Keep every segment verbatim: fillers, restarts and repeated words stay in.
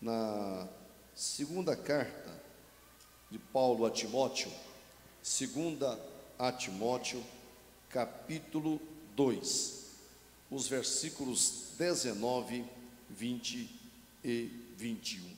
na segunda carta de Paulo a Timóteo, segunda a Timóteo, capítulo dois, os versículos dezenove, vinte e vinte e um.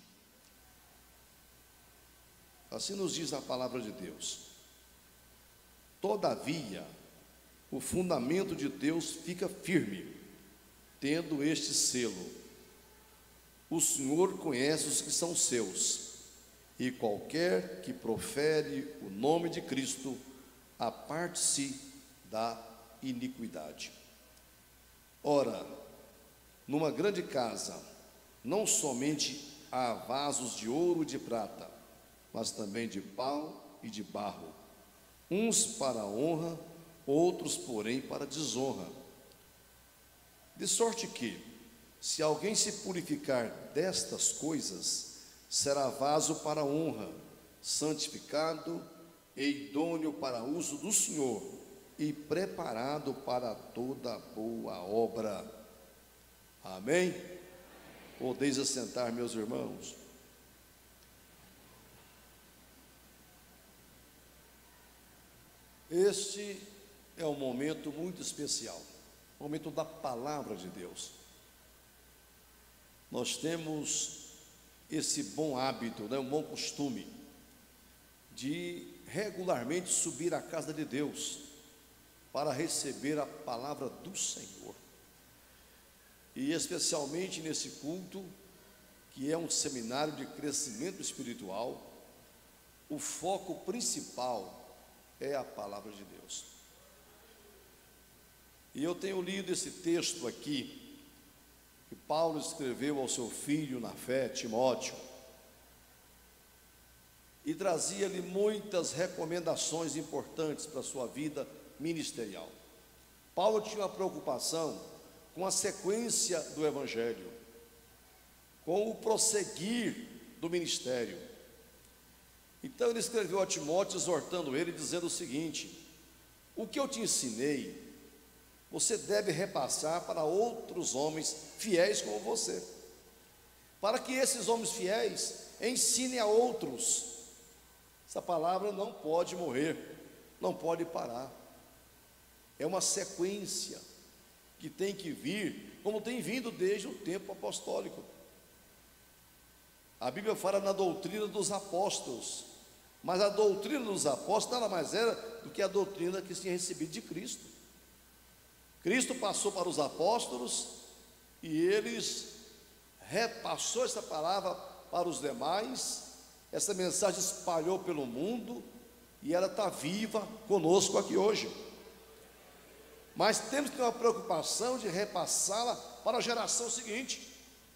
Assim nos diz a palavra de Deus: todavia, o fundamento de Deus fica firme, tendo este selo: o Senhor conhece os que são seus, e qualquer que profere o nome de Cristo, aparte-se da iniquidade. Ora, numa grande casa, não somente há vasos de ouro e de prata, mas também de pau e de barro, uns para a honra, outros, porém, para a desonra. De sorte que, se alguém se purificar destas coisas, será vaso para a honra, santificado e idôneo para uso do Senhor, e preparado para toda boa obra. Amém? Podeis assentar, meus irmãos. Este é um momento muito especial, o momento da palavra de Deus. Nós temos esse bom hábito, né, um bom costume de regularmente subir à casa de Deus para receber a palavra do Senhor. E especialmente nesse culto, que é um seminário de crescimento espiritual, o foco principal é a palavra de Deus. E eu tenho lido esse texto aqui, que Paulo escreveu ao seu filho na fé, Timóteo, e trazia-lhe muitas recomendações importantes para a sua vida ministerial. Paulo tinha uma preocupação com a sequência do Evangelho, com o prosseguir do ministério. Então ele escreveu a Timóteo, exortando ele, dizendo o seguinte: o que eu te ensinei, você deve repassar para outros homens fiéis como você, para que esses homens fiéis ensinem a outros. Essa palavra não pode morrer, não pode parar. É uma sequência que tem que vir, como tem vindo desde o tempo apostólico. A Bíblia fala na doutrina dos apóstolos, mas a doutrina dos apóstolos nada mais era do que a doutrina que se tinha recebido de Cristo. Cristo passou para os apóstolos e eles repassou essa palavra para os demais. Essa mensagem espalhou pelo mundo e ela está viva conosco aqui hoje. Mas temos que ter uma preocupação de repassá-la para a geração seguinte.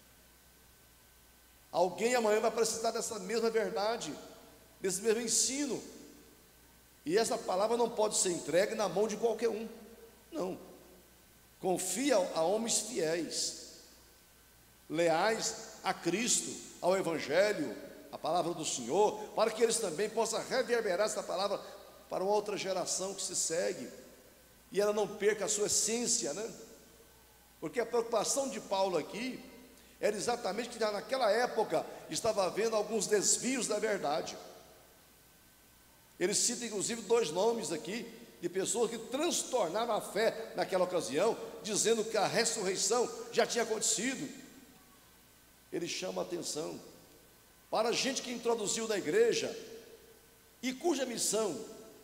Alguém amanhã vai precisar dessa mesma verdade, desse mesmo ensino, e essa palavra não pode ser entregue na mão de qualquer um, não. Confia a homens fiéis, leais a Cristo, ao Evangelho, a palavra do Senhor, para que eles também possam reverberar essa palavra para uma outra geração que se segue, e ela não perca a sua essência, né? Porque a preocupação de Paulo aqui era exatamente que já naquela época estava havendo alguns desvios da verdade. Ele cita inclusive dois nomes aqui de pessoas que transtornaram a fé naquela ocasião, dizendo que a ressurreição já tinha acontecido. Ele chama a atenção para a gente que introduziu na igreja e cuja missão,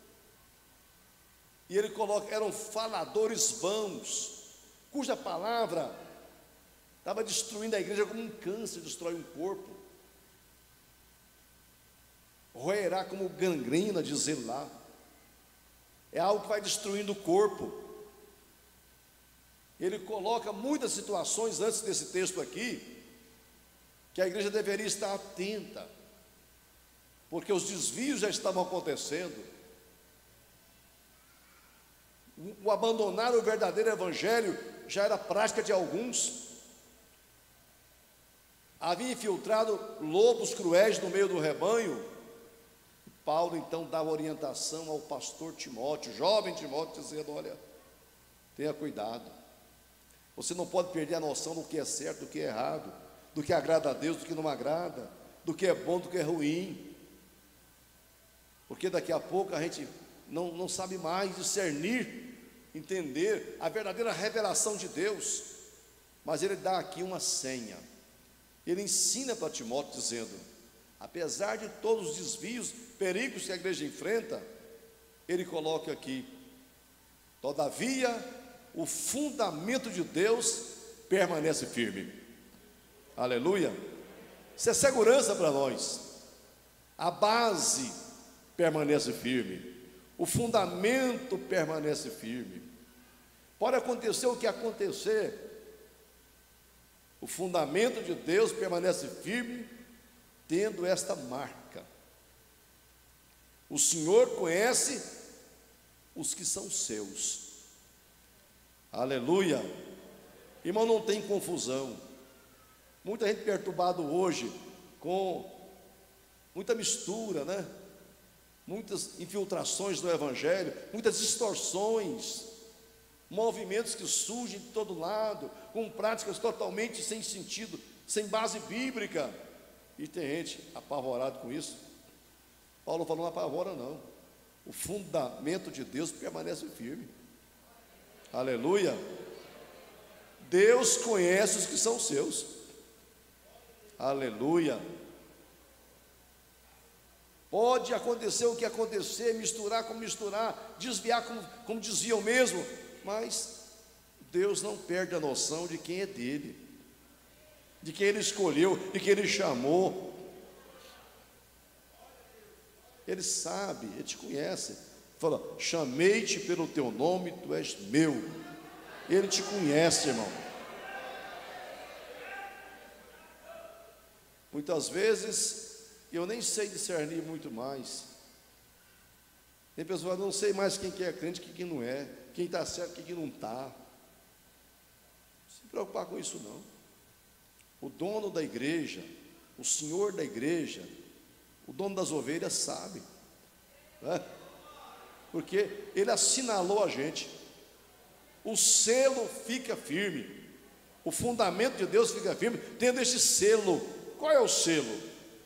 e ele coloca, eram faladores vãos, cuja palavra estava destruindo a igreja como um câncer destrói um corpo, roerá como gangrena, diz ele lá. É algo que vai destruindo o corpo. Ele coloca muitas situações antes desse texto aqui, que a igreja deveria estar atenta, porque os desvios já estavam acontecendo. O, o abandonar o verdadeiro evangelho já era prática de alguns. Havia infiltrado lobos cruéis no meio do rebanho. Paulo então dava orientação ao pastor Timóteo, jovem Timóteo, dizendo: olha, tenha cuidado, você não pode perder a noção do que é certo e do que é errado, do que agrada a Deus, do que não agrada, do que é bom, do que é ruim. Porque daqui a pouco a gente não, não sabe mais discernir, entender a verdadeira revelação de Deus. Mas ele dá aqui uma senha. Ele ensina para Timóteo dizendo: apesar de todos os desvios, perigos que a igreja enfrenta, ele coloca aqui: todavia, o fundamento de Deus permanece firme. Aleluia. Isso é segurança para nós. A base permanece firme, o fundamento permanece firme. Pode acontecer o que acontecer, o fundamento de Deus permanece firme, tendo esta marca: o Senhor conhece os que são seus. Aleluia. Irmão, não tem confusão. Muita gente perturbada hoje com muita mistura, né? Muitas infiltrações do evangelho, muitas distorções, movimentos que surgem de todo lado, com práticas totalmente sem sentido, sem base bíblica. E tem gente apavorada com isso. Paulo falou: não apavora não, o fundamento de Deus permanece firme. Aleluia. Deus conhece os que são seus. Aleluia. Pode acontecer o que acontecer, misturar como misturar, desviar como, como desviam mesmo, mas Deus não perde a noção de quem é dele, de quem ele escolheu, de quem ele chamou. Ele sabe, ele te conhece. Fala: chamei-te pelo teu nome, tu és meu. Ele te conhece, irmão. Muitas vezes eu nem sei discernir muito mais. Tem pessoas que não sei mais quem que é crente e quem não é, quem está certo e quem não está. Não se preocupar com isso não. O dono da igreja, o senhor da igreja, o dono das ovelhas sabe, né? Porque ele assinalou a gente. O selo fica firme, o fundamento de Deus fica firme, tendo este selo. Qual é o selo?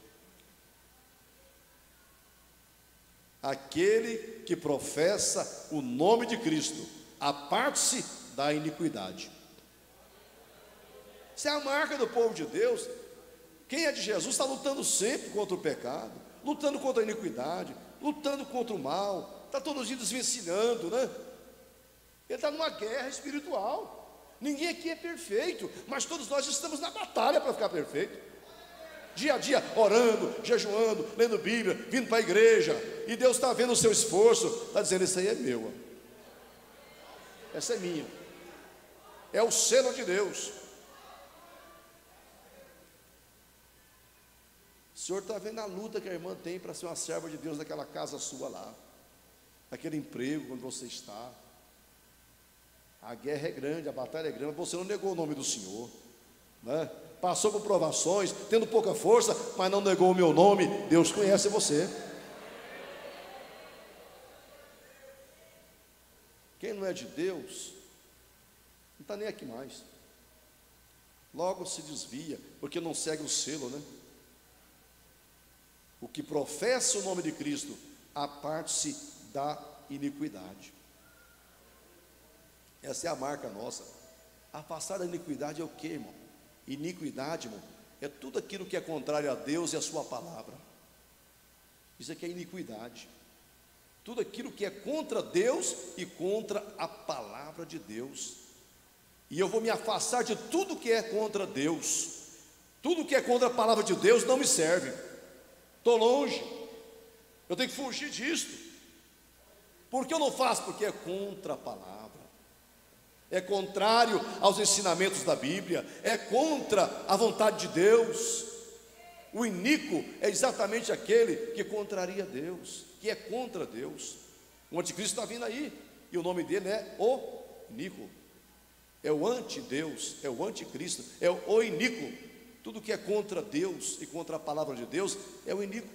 Aquele que professa o nome de Cristo, aparte-se da iniquidade. Isso é a marca do povo de Deus. Quem é de Jesus está lutando sempre contra o pecado, lutando contra a iniquidade, lutando contra o mal, está todos os dias desvencilhando, né? Ele está numa guerra espiritual. Ninguém aqui é perfeito, mas todos nós estamos na batalha para ficar perfeito. Dia a dia, orando, jejuando, lendo Bíblia, vindo para a igreja, e Deus está vendo o seu esforço, está dizendo: isso aí é meu, ó. Essa é minha, é o selo de Deus. O Senhor está vendo a luta que a irmã tem para ser uma serva de Deus naquela casa sua lá, naquele emprego onde você está. A guerra é grande, a batalha é grande, mas você não negou o nome do Senhor, né? Passou por provações, tendo pouca força, mas não negou o meu nome. Deus conhece você. Quem não é de Deus não está nem aqui mais. Logo se desvia, porque não segue o selo, né? O que professa o nome de Cristo, aparte-se da iniquidade. Essa é a marca nossa. Afastar da iniquidade é o que, irmão? Iniquidade, irmão, é tudo aquilo que é contrário a Deus e a sua palavra. Isso aqui é iniquidade. Tudo aquilo que é contra Deus e contra a palavra de Deus. E eu vou me afastar de tudo que é contra Deus. Tudo que é contra a palavra de Deus não me serve. Estou longe. Eu tenho que fugir disso. Por que eu não faço? Porque é contra a palavra. É contrário aos ensinamentos da Bíblia, é contra a vontade de Deus. O iníquo é exatamente aquele que contraria Deus, que é contra Deus. O anticristo está vindo aí, e o nome dele é o iníquo. É o anti-Deus, é o anticristo, é o iníquo. Tudo que é contra Deus e contra a palavra de Deus é o iníquo.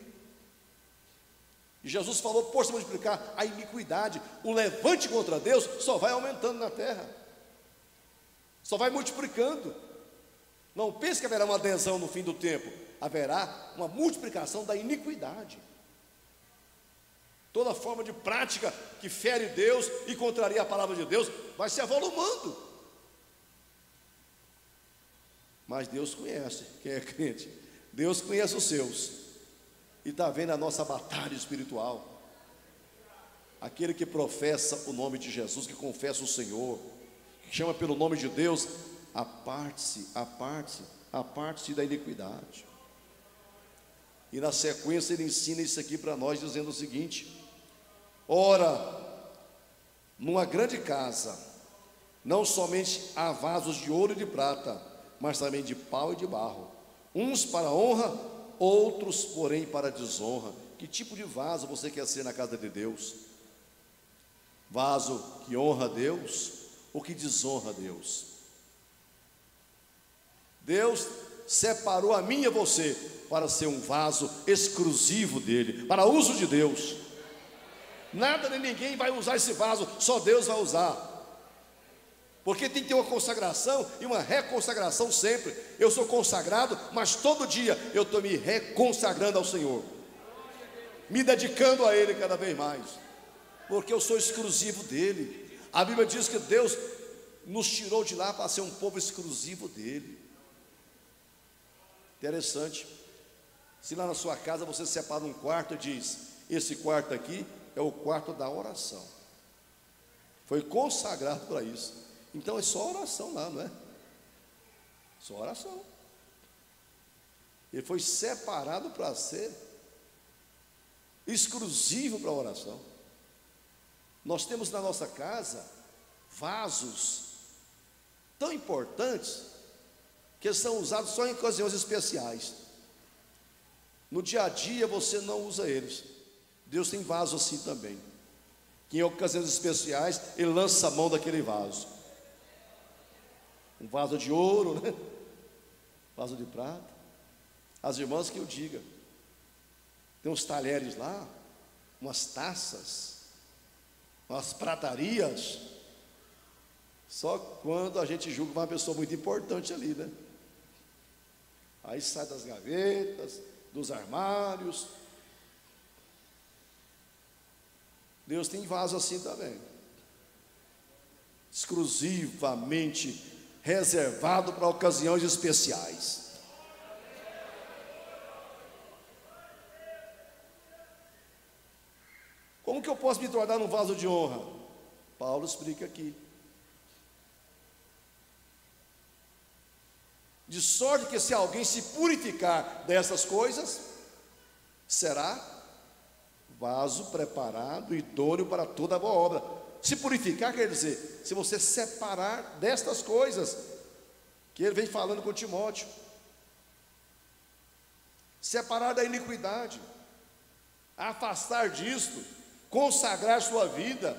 E Jesus falou: por se multiplicar a iniquidade, o levante contra Deus só vai aumentando na terra, só vai multiplicando. Não pense que haverá uma adesão no fim do tempo. Haverá uma multiplicação da iniquidade. Toda forma de prática que fere Deus e contraria a palavra de Deus vai se avolumando. Mas Deus conhece quem é crente. Deus conhece os seus. E está vendo a nossa batalha espiritual. Aquele que professa o nome de Jesus, que confessa o Senhor, que chama pelo nome de Deus, aparte-se, aparte-se, aparte-se da iniquidade. E na sequência ele ensina isso aqui para nós, dizendo o seguinte: ora, numa grande casa, não somente há vasos de ouro e de prata, mas também de pau e de barro, uns para honra, outros porém para desonra. Que tipo de vaso você quer ser na casa de Deus? Vaso que honra a Deus ou que desonra a Deus? Deus separou a mim e a você para ser um vaso exclusivo dele, para uso de Deus. Nada nem ninguém vai usar esse vaso, só Deus vai usar. Porque tem que ter uma consagração e uma reconsagração sempre. Eu sou consagrado, mas todo dia eu estou me reconsagrando ao Senhor, me dedicando a Ele cada vez mais, porque eu sou exclusivo dele. A Bíblia diz que Deus nos tirou de lá para ser um povo exclusivo dele. Interessante. Se lá na sua casa você separa um quarto e diz: esse quarto aqui é o quarto da oração, foi consagrado para isso. Então é só oração lá, não é? Só oração. Ele foi separado para ser exclusivo para a oração. Nós temos na nossa casa vasos tão importantes que são usados só em ocasiões especiais. No dia a dia você não usa eles. Deus tem vaso assim também, que em ocasiões especiais Ele lança a mão daquele vaso. Um vaso de ouro, né? Vaso de prata. As irmãs que eu diga, tem uns talheres lá, umas taças, umas pratarias. Só quando a gente julga uma pessoa muito importante ali, né? Aí sai das gavetas, dos armários. Deus tem vaso assim também, exclusivamente reservado para ocasiões especiais. Como que eu posso me tornar um vaso de honra? Paulo explica aqui. De sorte que se alguém se purificar dessas coisas, será vaso preparado, idôneo para toda boa obra. Se purificar quer dizer, se você separar destas coisas, que ele vem falando com Timóteo, separar da iniquidade, afastar disto, consagrar sua vida.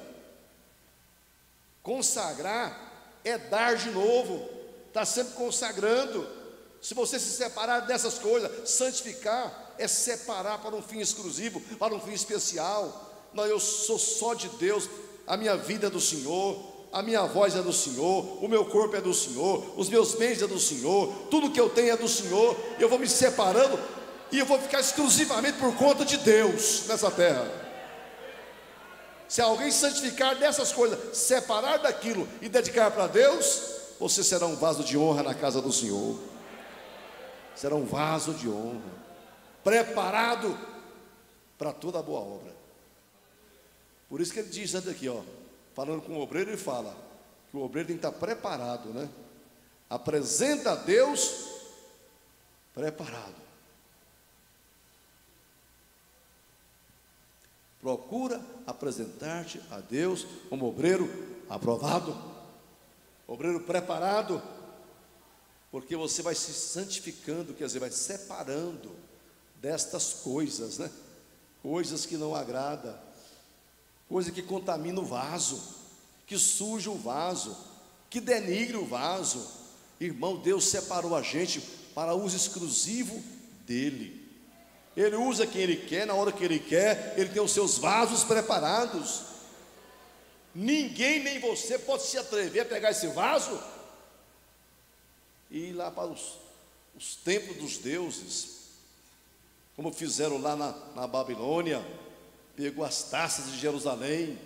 Consagrar é dar de novo, está sempre consagrando. Se você se separar dessas coisas, santificar é separar para um fim exclusivo, para um fim especial. Não, eu sou só de Deus, a minha vida é do Senhor, a minha voz é do Senhor, o meu corpo é do Senhor, os meus bens é do Senhor, tudo que eu tenho é do Senhor. Eu vou me separando e eu vou ficar exclusivamente por conta de Deus nessa terra. Se alguém santificar dessas coisas, separar daquilo e dedicar para Deus, você será um vaso de honra na casa do Senhor. Será um vaso de honra, preparado para toda boa obra. Por isso que ele diz antes aqui, ó, falando com o obreiro, ele fala que o obreiro tem que estar preparado, né? Apresenta a Deus preparado. Procura apresentar-te a Deus como obreiro aprovado, obreiro preparado, porque você vai se santificando, quer dizer, vai separando destas coisas, né? Coisas que não agradam, coisa que contamina o vaso, que suja o vaso, que denigre o vaso. Irmão, Deus separou a gente para uso exclusivo dele. Ele usa quem Ele quer, na hora que Ele quer. Ele tem os seus vasos preparados. Ninguém, nem você, pode se atrever a pegar esse vaso e ir lá para os os templos dos deuses, como fizeram lá na, na Babilônia. Pegou as taças de Jerusalém,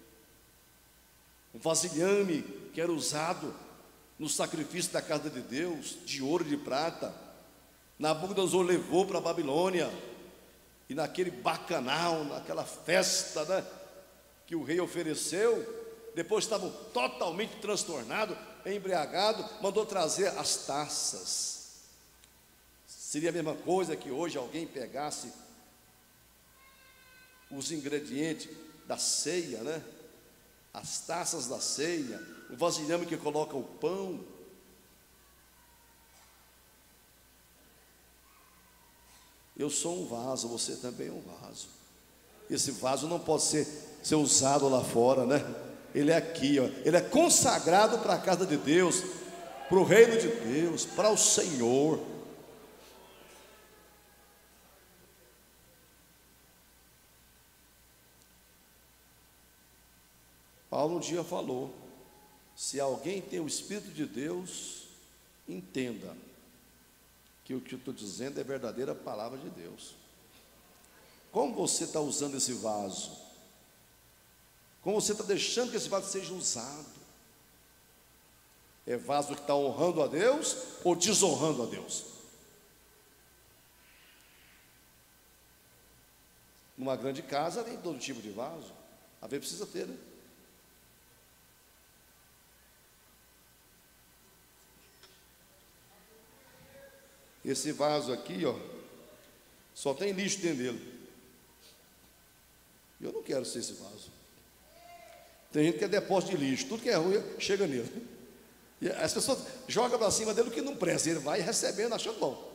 o vasilhame que era usado no sacrifício da casa de Deus, de ouro e de prata, Nabucodonosor levou para a Babilônia, e naquele bacanal, naquela festa, né, que o rei ofereceu, depois estavam totalmente transtornados, embriagados, mandou trazer as taças. Seria a mesma coisa que hoje alguém pegasse os ingredientes da ceia, né? As taças da ceia, o vasilhame que coloca o pão. Eu sou um vaso, você também é um vaso. Esse vaso não pode ser, ser usado lá fora, né? Ele é aqui, ó. Ele é consagrado para a casa de Deus, para o reino de Deus, para o Senhor. Paulo um dia falou: se alguém tem o Espírito de Deus, entenda que o que eu estou dizendo é verdadeira palavra de Deus. Como você está usando esse vaso? Como você está deixando que esse vaso seja usado? É vaso que está honrando a Deus ou desonrando a Deus? Numa grande casa tem todo tipo de vaso, às vezes precisa ter, né? Esse vaso aqui, ó, só tem lixo dentro dele. Eu não quero ser esse vaso. Tem gente que é depósito de lixo, tudo que é ruim chega nele. E as pessoas jogam para cima dele o que não presta, ele vai recebendo, achando bom.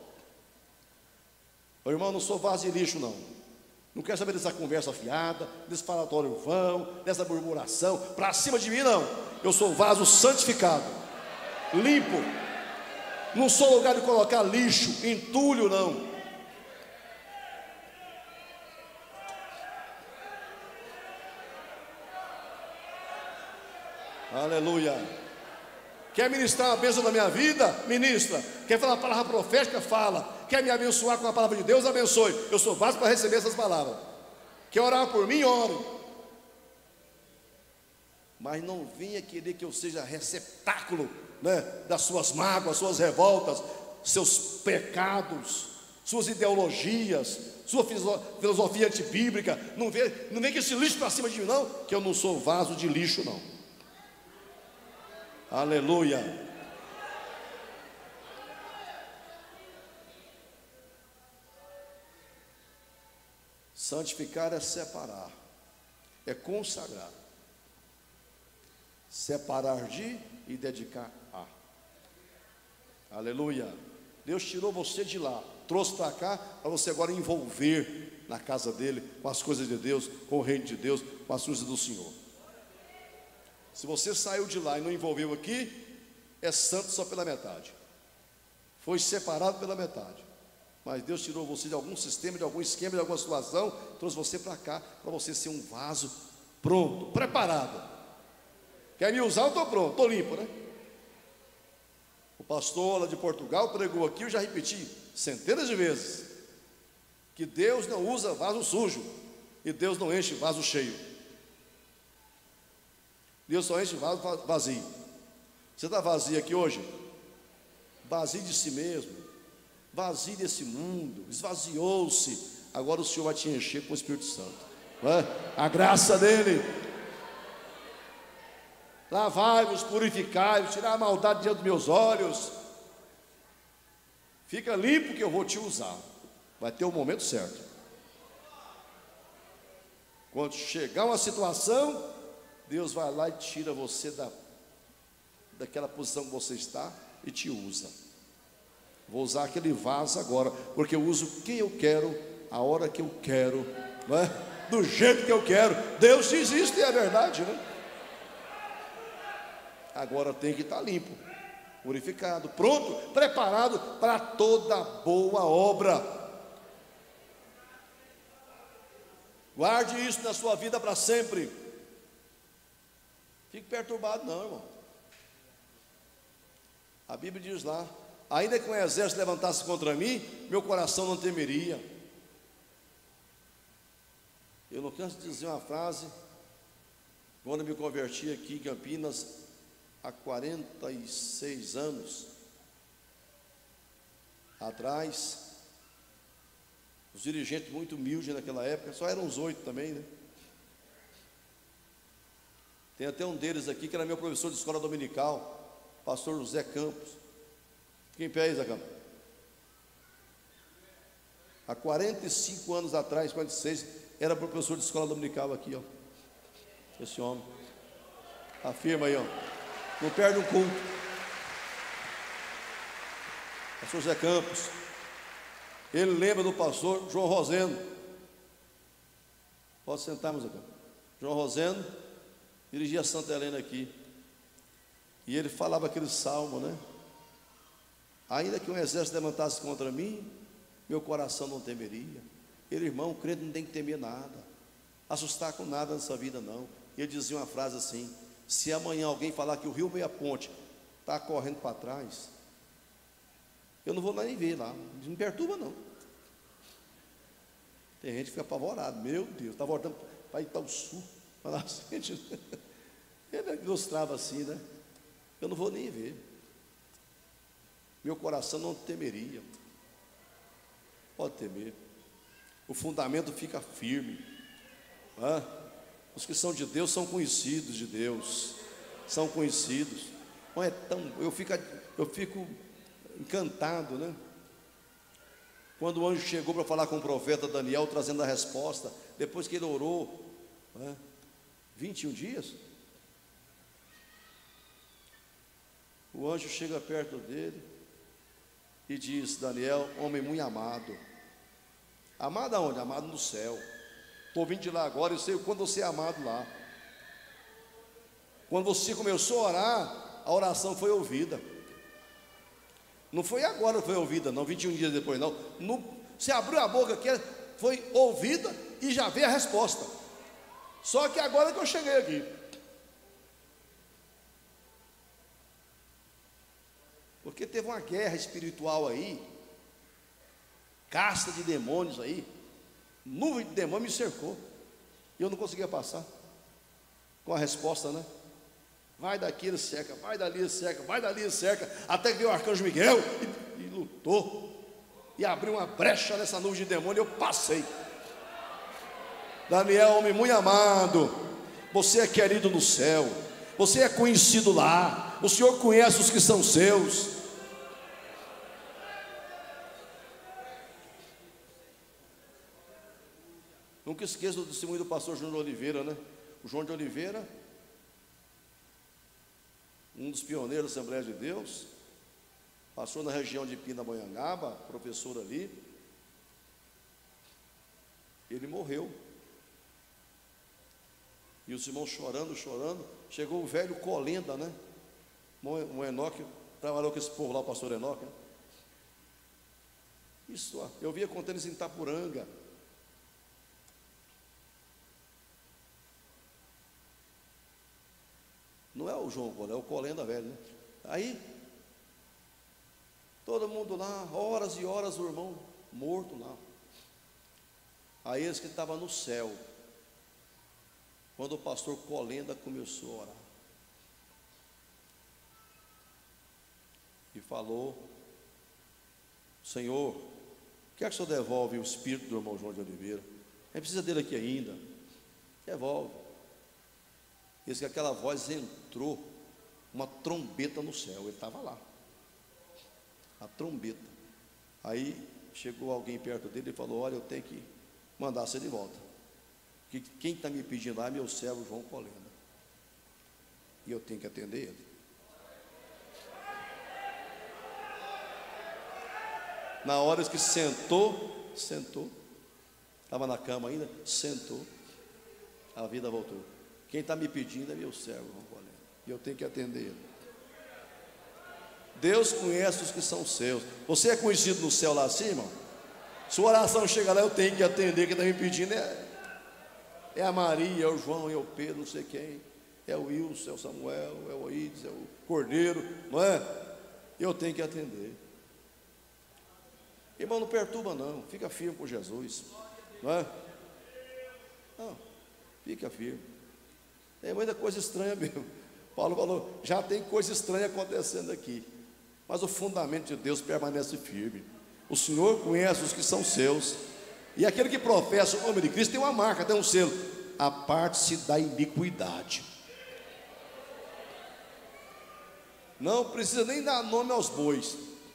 Ô, irmão, não sou vaso de lixo, não. Não quero saber dessa conversa fiada, desse falatório vão, dessa murmuração, para cima de mim, não. Eu sou vaso santificado, limpo. Não sou lugar de colocar lixo, entulho, não. Aleluia. Quer ministrar uma bênção na minha vida? Ministra. Quer falar uma palavra profética? Fala. Quer me abençoar com a palavra de Deus? Abençoe. Eu sou vaso para receber essas palavras. Quer orar por mim? Ore. Mas não venha querer que eu seja receptáculo, né, das suas mágoas, suas revoltas, seus pecados, suas ideologias, sua filosofia antibíblica. Não vem, não vem com esse lixo para cima de mim, não, que eu não sou vaso de lixo, não. Aleluia. Santificar é separar, é consagrar. Separar de e dedicar a. Aleluia. Deus tirou você de lá, trouxe para cá, para você agora envolver na casa dele, com as coisas de Deus, com o reino de Deus, com as coisas do Senhor. Se você saiu de lá e não envolveu aqui, é santo só pela metade. Foi separado pela metade. Mas Deus tirou você de algum sistema, de algum esquema, de alguma situação, trouxe você para cá, para você ser um vaso pronto, preparado. Quer me usar? Eu estou pronto, estou limpo, né? O pastor lá de Portugal pregou aqui, eu já repeti centenas de vezes, que Deus não usa vaso sujo, e Deus não enche vaso cheio. Deus só enche vaso vazio. Você está vazio aqui hoje? Vazio de si mesmo, vazio desse mundo, esvaziou-se. Agora o Senhor vai te encher com o Espírito Santo, não é? A graça dele. Lavai-vos, purificai-vos, tirar a maldade diante dos meus olhos. Fica limpo que eu vou te usar. Vai ter o momento certo. Quando chegar uma situação, Deus vai lá e tira você da, daquela posição que você está e te usa. Vou usar aquele vaso agora, porque eu uso quem eu quero, a hora que eu quero, não é? Do jeito que eu quero. Deus diz isso e é verdade, né? Agora tem que estar limpo, purificado, pronto, preparado para toda boa obra. Guarde isso na sua vida para sempre. Fique perturbado não, irmão. A Bíblia diz lá ainda que um exército levantasse contra mim, meu coração não temeria. Eu não canso de dizer uma frase. Quando eu me converti aqui em Campinas, há quarenta e seis anos atrás, os dirigentes muito humildes naquela época, só eram uns oito também, né? Tem até um deles aqui que era meu professor de escola dominical, pastor José Campos. Fica em pé aí, Zé Campos. Há quarenta e cinco anos atrás, quarenta e seis, era professor de escola dominical aqui, ó. Esse homem. Afirma aí, ó. Não perde um culto. Pastor Zé Campos. Ele lembra do pastor João Rosendo. Pode sentar, meu Zé Campos. João Rosendo dirigia Santa Helena aqui. E ele falava aquele salmo, né? Ainda que um exército levantasse contra mim, meu coração não temeria. Ele, irmão, o crente não tem que temer nada, assustar com nada nessa vida, não. Ele dizia uma frase assim: se amanhã alguém falar que o rio Meia Ponte está correndo para trás, eu não vou nem ver lá, não me perturba não. Tem gente que fica apavorado, meu Deus, está voltando para Itaúsu, para gente. Ele ilustrava assim, né? Eu não vou nem ver, meu coração não temeria. Pode temer, o fundamento fica firme. Ah, os que são de Deus são conhecidos de Deus, são conhecidos. Não é tão, eu fico, eu fico encantado, né? Quando o anjo chegou para falar com o profeta Daniel, trazendo a resposta, depois que ele orou, né, vinte e um dias, o anjo chega perto dele e diz: Daniel, homem muito amado. Amado aonde? Amado no céu. Estou vindo de lá agora, eu sei quando você é amado lá. Quando você começou a orar, a oração foi ouvida. Não foi agora que foi ouvida, não, vinte e um dias depois, não. No, você abriu a boca aqui, foi ouvida e já veio a resposta. Só que agora que eu cheguei aqui. Porque teve uma guerra espiritual aí, casta de demônios aí, nuvem de demônio me cercou, e eu não conseguia passar com a resposta, né? Vai daqui, ele cerca, vai dali, ele cerca, vai dali, ele cerca, até que veio o arcanjo Miguel e, e lutou, e abriu uma brecha nessa nuvem de demônio, e eu passei. Daniel, homem muito amado, você é querido no céu, você é conhecido lá, o Senhor conhece os que são seus. Nunca esqueça do testemunho do pastor João de Oliveira, né? O João de Oliveira, um dos pioneiros da Assembleia de Deus, passou na região de Pindamonhangaba, professor ali. Ele morreu. E os irmãos chorando, chorando. Chegou o velho Colenda, né? O Enoque, trabalhou com esse povo lá, o pastor Enoque, né? Isso, ó, eu via contando isso em Itapuranga. Não é o João Colenda, é o Colenda velho, né? Aí, todo mundo lá, horas e horas, o irmão morto lá. Aí eles que estavam no céu, quando o pastor Colenda começou a orar, e falou: Senhor, quer que o Senhor devolve o espírito do irmão João de Oliveira? A gente precisa dele aqui ainda. Devolve. Diz que aquela voz entrou, uma trombeta no céu. Ele estava lá, a trombeta. Aí chegou alguém perto dele e falou: olha, eu tenho que mandar você de volta, que quem está me pedindo lá é meu servo João Colenda, e eu tenho que atender ele. Na hora que sentou, sentou, estava na cama ainda, sentou, a vida voltou. Quem está me pedindo é meu servo João Colenda, e eu tenho que atender ele. Deus conhece os que são seus. Você é conhecido no céu lá acima? Sua oração chega lá, eu tenho que atender. Quem está me pedindo é, é a Maria, é o João, é o Pedro, não sei quem, é o Wilson, é o Samuel, é o Oídes, é o Cordeiro, não é? Eu tenho que atender. Irmão, não perturba não, fica firme com Jesus, não é? Não, fica firme. Tem muita coisa estranha mesmo. Paulo falou, já tem coisa estranha acontecendo aqui, mas o fundamento de Deus permanece firme. O Senhor conhece os que são seus, e aquele que professa o nome de Cristo tem uma marca, tem um selo: aparte-se da iniquidade. Não precisa nem dar nome aos bois.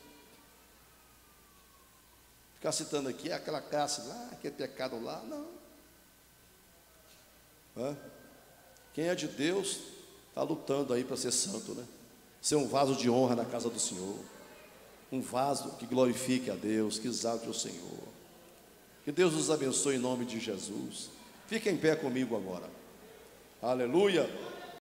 Ficar citando aqui aquela classe lá, aquele pecado lá, não. É? Quem é de Deus está lutando aí para ser santo, né? Ser um vaso de honra na casa do Senhor, um vaso que glorifique a Deus, que exalte o Senhor. Que Deus nos abençoe em nome de Jesus. Fique em pé comigo agora. Aleluia.